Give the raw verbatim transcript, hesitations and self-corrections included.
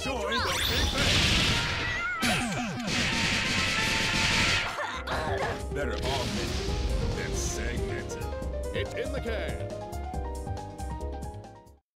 Join the Big Bang! Better augmented than segmented. It's in the can.